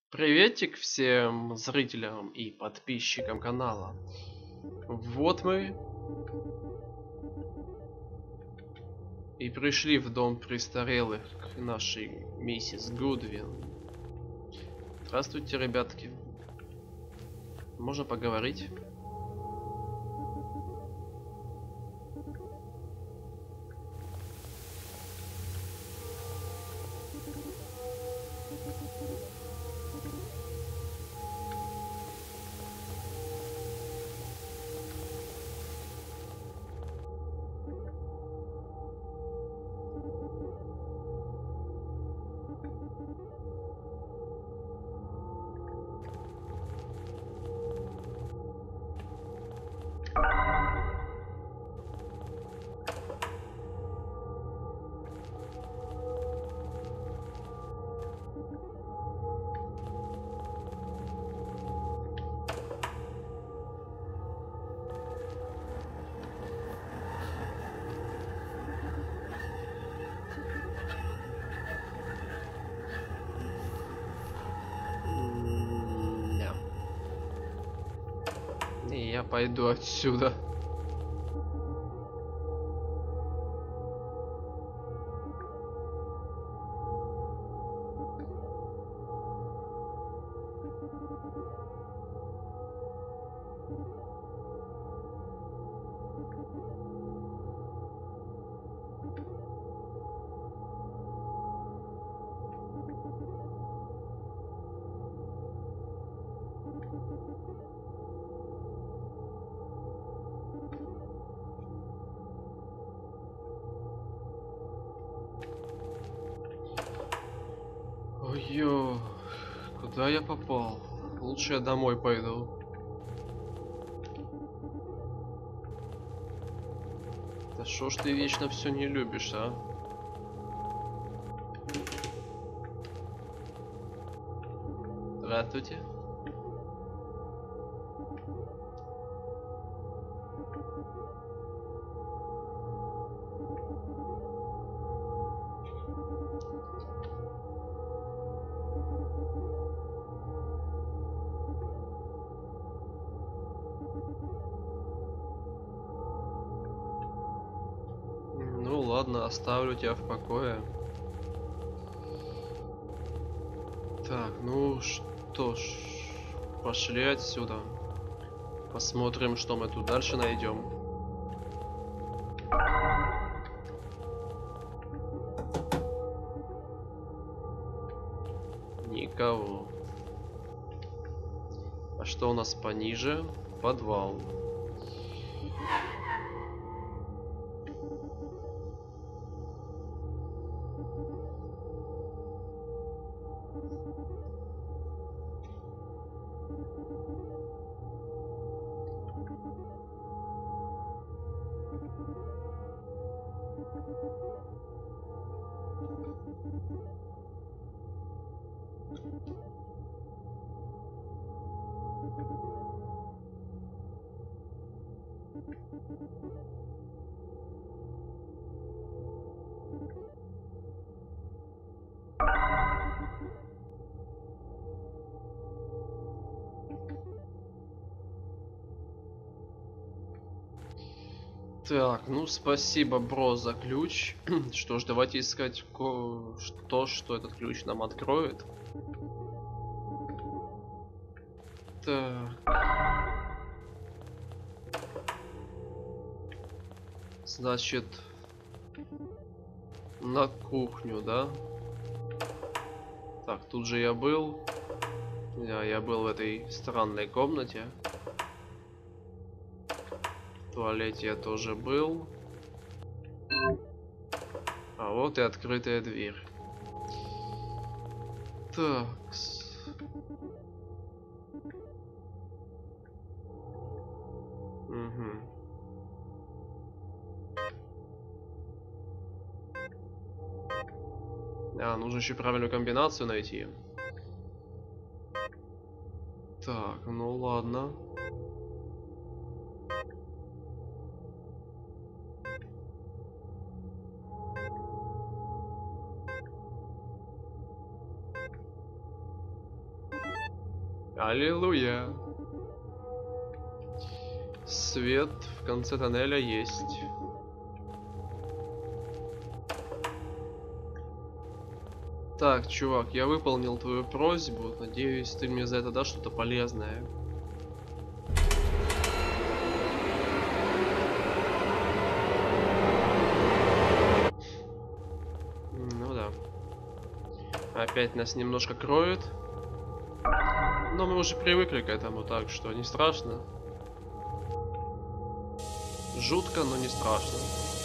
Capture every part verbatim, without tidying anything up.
Приветик всем зрителям и подписчикам канала. Вот мы и пришли в дом престарелых к нашей миссис Гудвин. Здравствуйте, ребятки. Можно поговорить? Да. И я пойду отсюда. Ой-ё, куда я попал? Лучше я домой пойду. Да шо ж ты вечно все не любишь, а? Здравствуйте. Ну ладно, оставлю тебя в покое. Так, ну что ж, пошли отсюда. Посмотрим, что мы тут дальше найдем. Никого. А что у нас пониже? Подвал. Так, ну спасибо, бро, за ключ. Что ж, давайте искать ко- то, что этот ключ нам откроет. Так. Значит, на кухню, да? Так, тут же я был. Да, я был в этой странной комнате. В туалете я тоже был. А вот и открытая дверь. Так. Угу. А, нужно еще правильную комбинацию найти. Так, ну ладно. Аллилуйя. Свет в конце тоннеля есть. Так, чувак, я выполнил твою просьбу. Надеюсь, ты мне за это дашь что-то полезное. Ну да. Опять нас немножко кроет. Но мы уже привыкли к этому, так что не страшно. Жутко, но не страшно.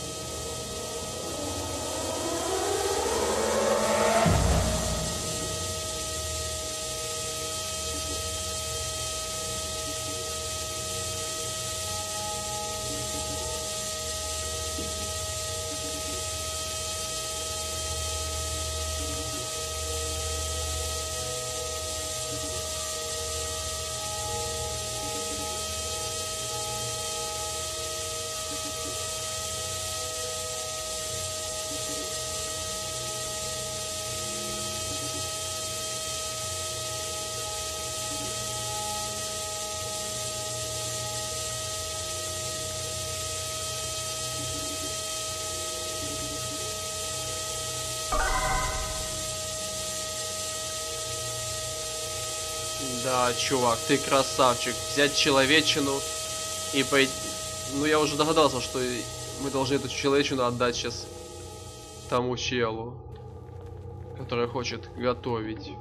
Да, чувак, ты красавчик. Взять человечину и пойти... Ну, я уже догадался, что мы должны эту человечину отдать сейчас тому челу, который хочет готовить.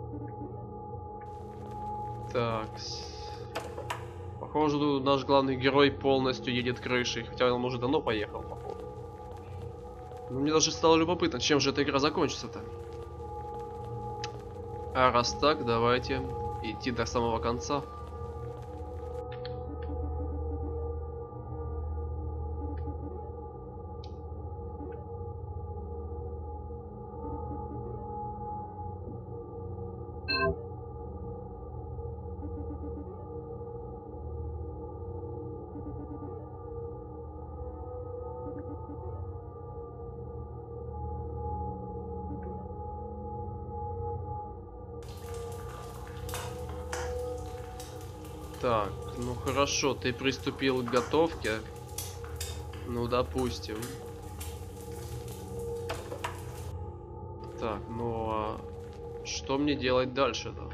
Так. Похоже, наш главный герой полностью едет крышей, хотя он уже давно поехал, походу. Но мне даже стало любопытно, чем же эта игра закончится-то. А раз так, давайте идти до самого конца. Так, ну хорошо, ты приступил к готовке. Ну, допустим. Так, ну а что мне делать дальше-то?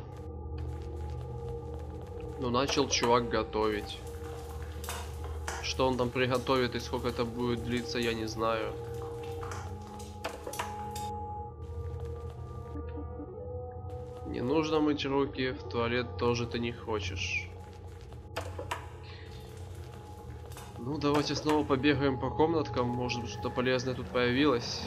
Ну, начал чувак готовить. Что он там приготовит и сколько это будет длиться, я не знаю. Не нужно мыть руки, в туалет тоже ты не хочешь. Ну, давайте снова побегаем по комнаткам, может быть, что-то полезное тут появилось.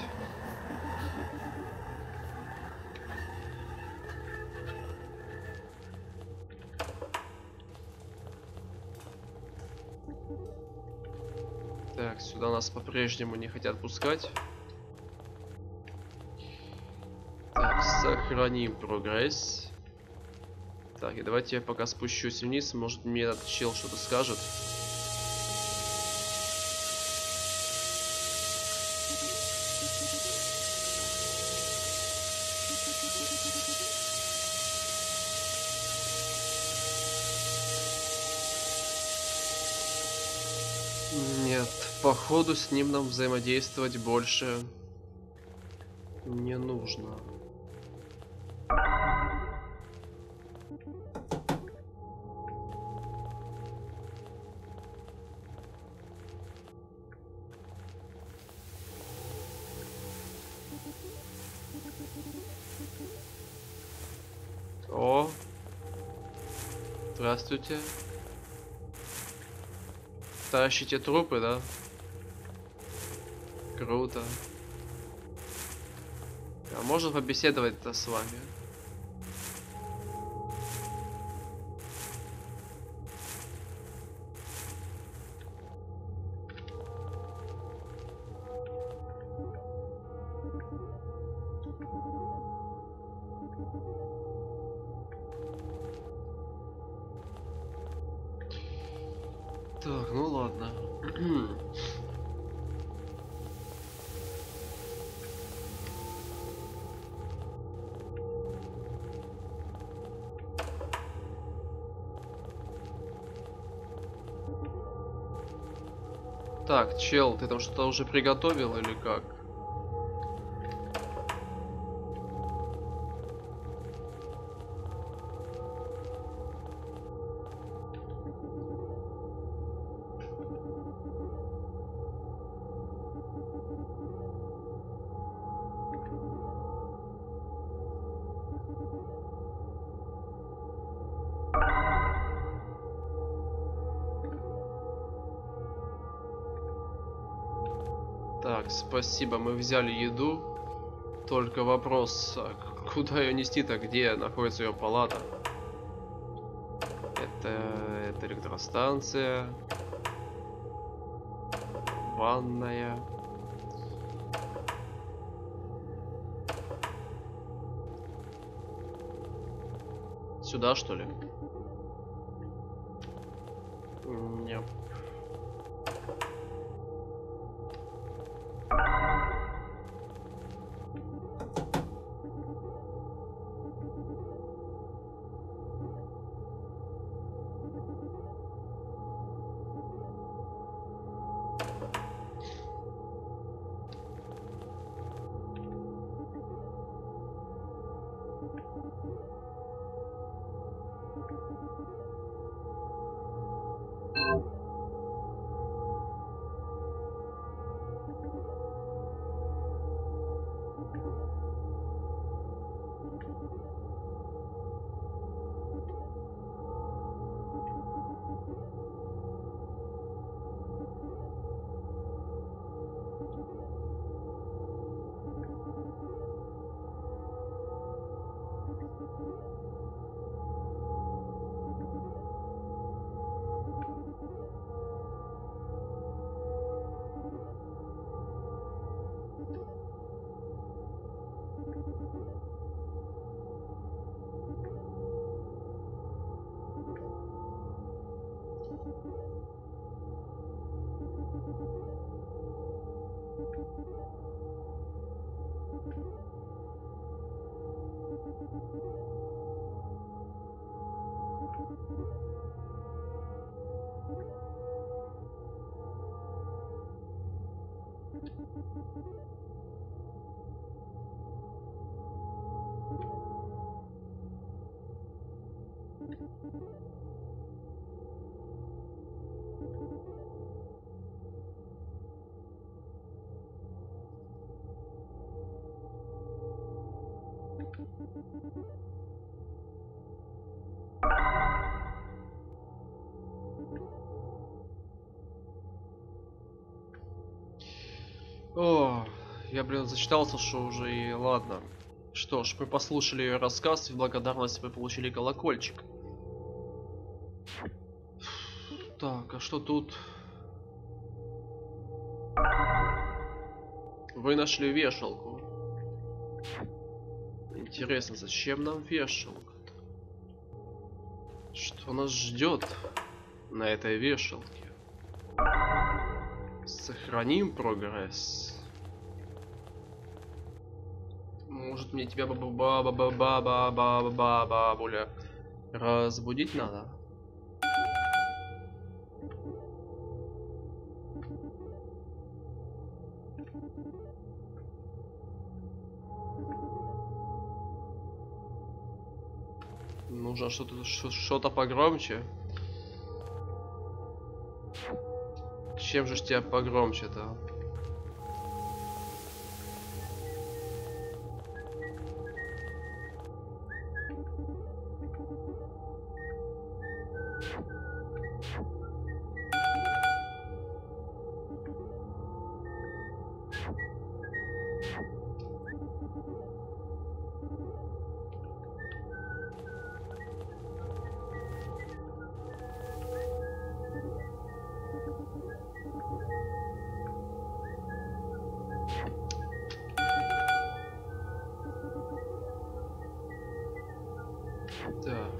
Так, сюда нас по-прежнему не хотят пускать. Так, сохраним прогресс. Так, и давайте я пока спущусь вниз, может мне этот чел что-то скажет. Нет, походу с ним нам взаимодействовать больше не нужно. О, здравствуйте. Тащите трупы, да? Круто. А можно побеседовать-то с вами? Так, ну ладно. Так, чел, ты там что-то уже приготовил или как? Так, спасибо, мы взяли еду. Только вопрос, а куда ее нести-то, где находится ее палата? Это, это электростанция. Ванная. Сюда, что ли? Нет. О, я, блин, зачитался, что уже и ладно. Что ж, мы послушали ее рассказ, и в благодарность мы получили колокольчик. Так, а что тут? Вы нашли вешалку. Интересно, зачем нам вешалка? Что нас ждет на этой вешалке? Сохраним прогресс. Может, мне тебя баба-баба-баба-баба-бабуля разбудить надо? Нужно что-то что-то погромче. Чем же ж тебя погромче-то? Так.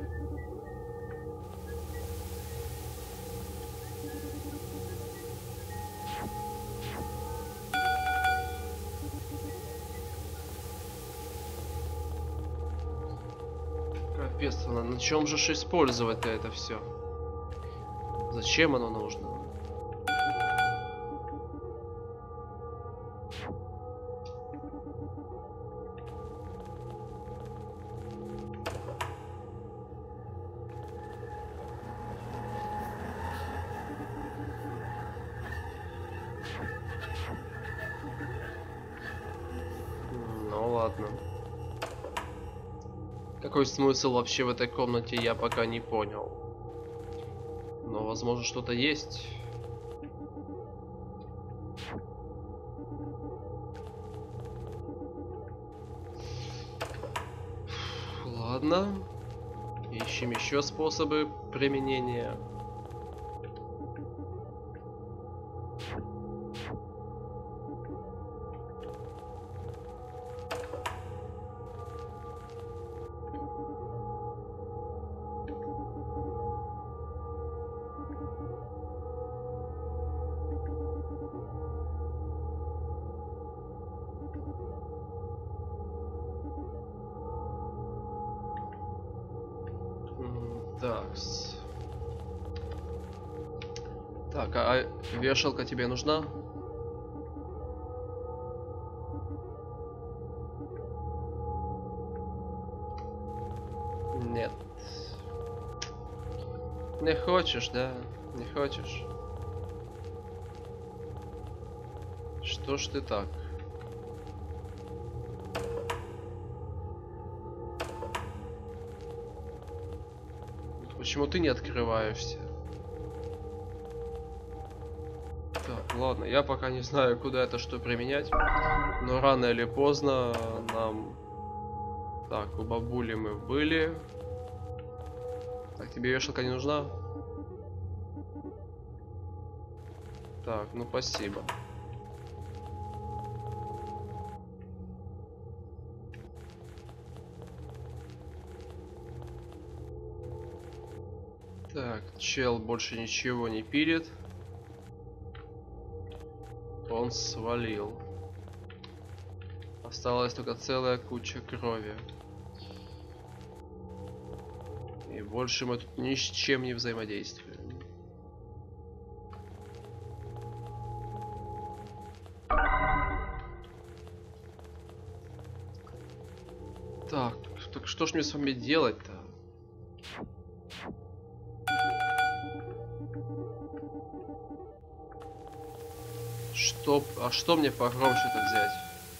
Капец, на, на чем же ж использовать-то это все? Зачем оно нужно? ладно. Какой смысл вообще в этой комнате, я пока не понял. Но, возможно, что-то есть. Ладно. Ищем еще способы применения. Такс. Так, а вешалка тебе нужна? Нет. Не хочешь, да? Не хочешь? Что ж ты так? Почему ты не открываешься? Так, ладно, я пока не знаю, куда это что применять. Но рано или поздно нам... Так, у бабули мы были. Так, тебе вешалка не нужна? Так, ну спасибо. Так, чел больше ничего не пилит. Он свалил. Осталась только целая куча крови. И больше мы тут ни с чем не взаимодействуем. Так, так что ж мне с вами делать-то? Что, а что мне погромче-то взять?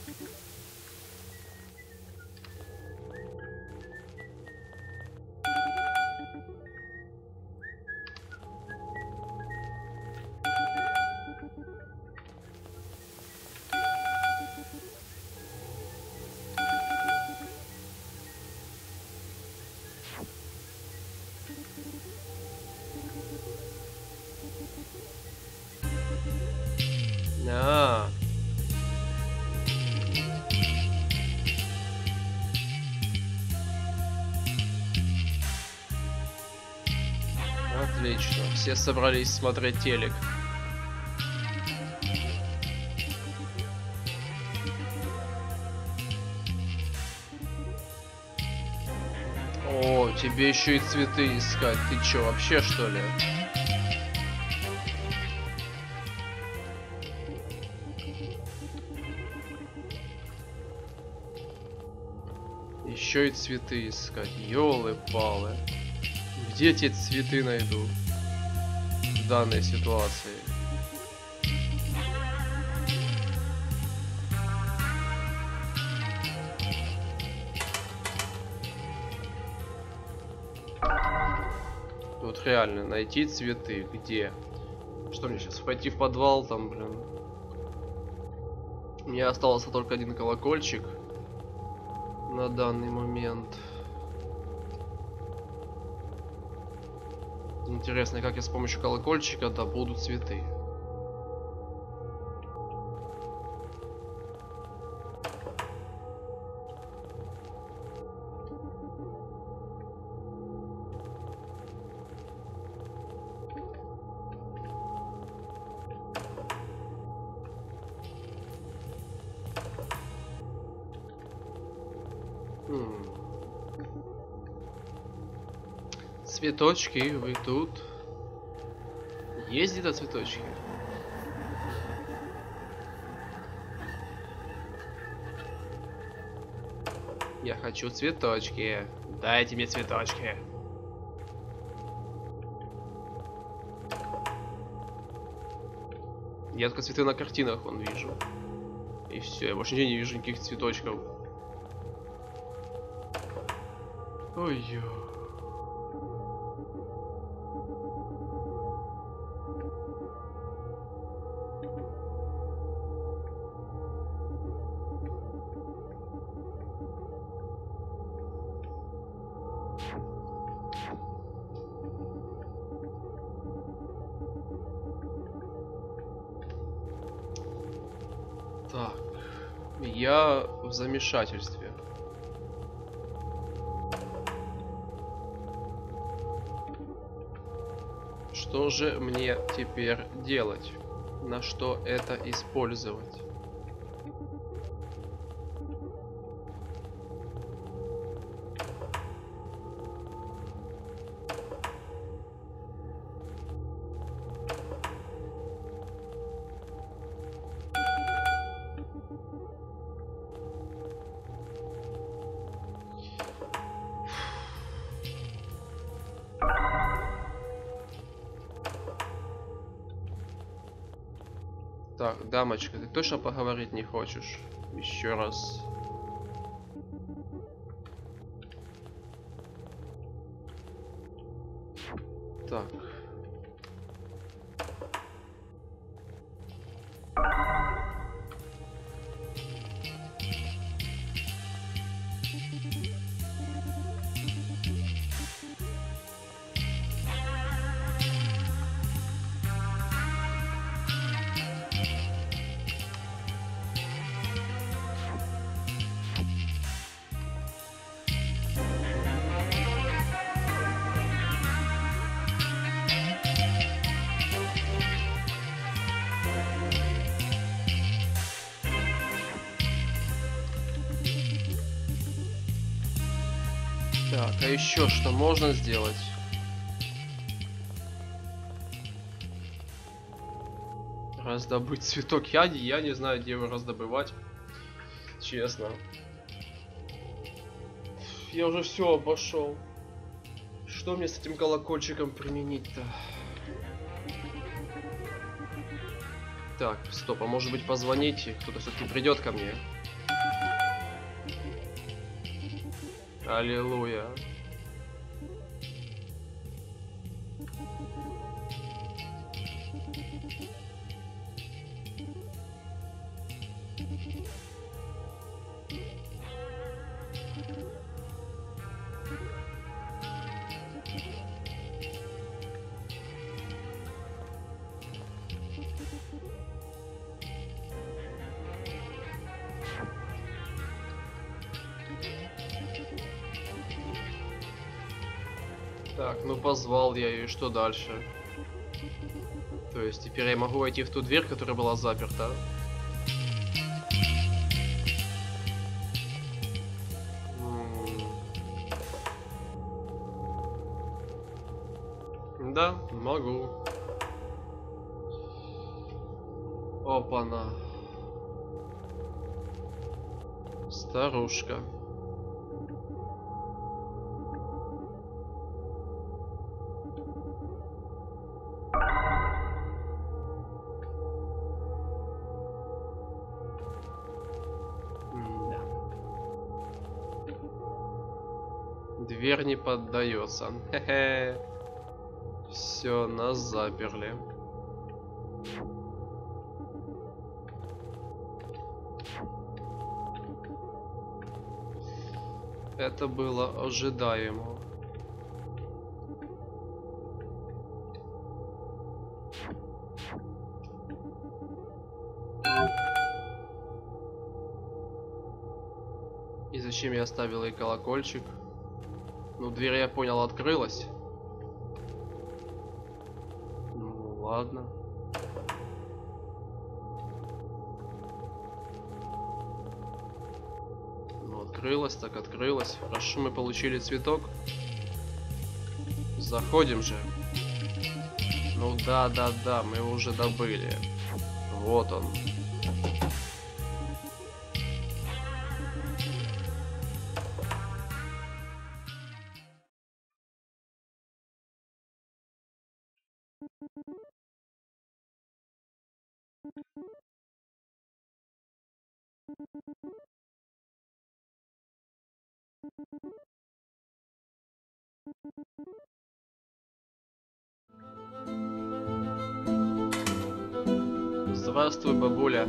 А, отлично. Все собрались смотреть телек. О, тебе еще и цветы искать. Ты чё, вообще что ли? Еще и цветы искать. Ёлы-палы. Где те цветы найду в данной ситуации? Вот реально, найти цветы. Где? Что мне сейчас, пойти в подвал там, блин? Мне остался только один колокольчик на данный момент. Интересно, как я с помощью колокольчика добуду цветы. Хм. Цветочки, вы тут? Есть где-то цветочки? Я хочу цветочки. Дайте мне цветочки. Я только цветы на картинах вон вижу. И все, я больше нигде не вижу никаких цветочков. Ой-ё. Так, я в замешательстве. Что же мне теперь делать? На что это использовать? Так, дамочка, ты точно поговорить не хочешь? Еще раз. Так. Так, а еще что можно сделать? Раздобыть цветок. Я, я не знаю, где его раздобывать. Честно. Я уже все обошел. Что мне с этим колокольчиком применить-то? Так, стоп, а может быть позвоните? Кто-то все-таки придет ко мне. Аллилуйя. Так, ну позвал я ее, что дальше? То есть теперь я могу войти в ту дверь, которая была заперта? М. Да, могу. Опа-на. Старушка. М-да. Дверь не поддается. Хе-хе. Все, нас заперли. Это было ожидаемо. И зачем я оставил ей колокольчик? Ну, дверь, я понял, открылась. Ну, ладно. Ну, открылась, так открылась. Хорошо, мы получили цветок. Заходим же. Ну да, да, да, мы его уже добыли. Вот он. Здравствуй, бабуля.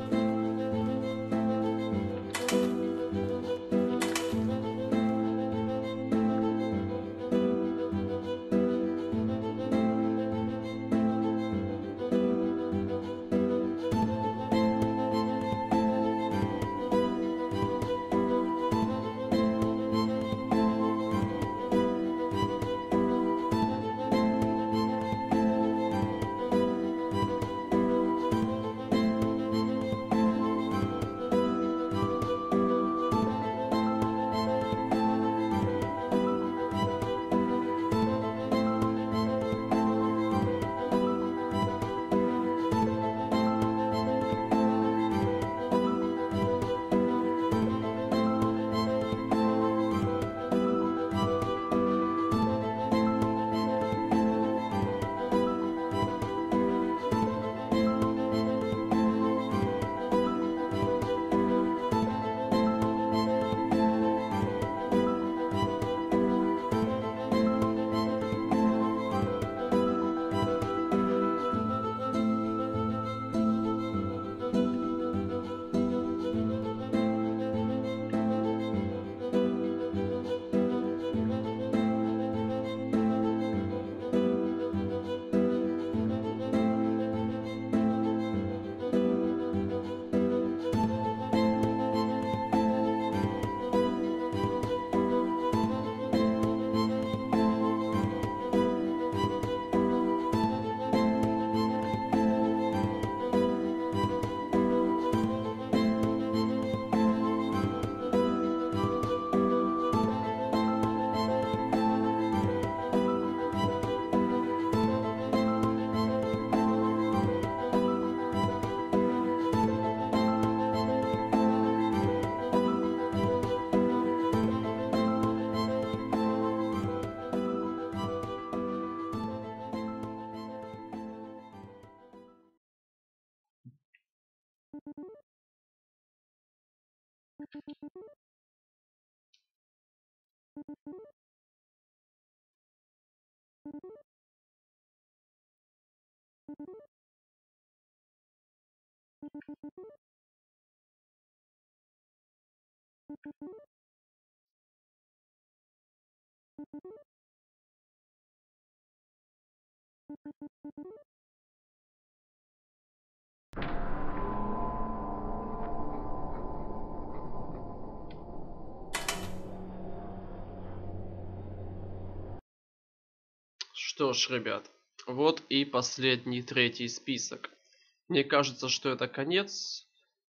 Что ж, ребят, вот и последний, третий список. Мне кажется, что это конец.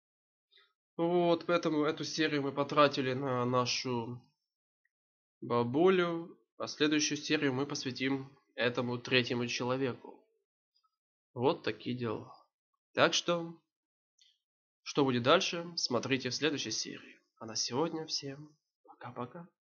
Вот, поэтому эту серию мы потратили на нашу бабулю, а следующую серию мы посвятим этому третьему человеку. Вот такие дела. Так что, что будет дальше, смотрите в следующей серии. А на сегодня всем пока-пока.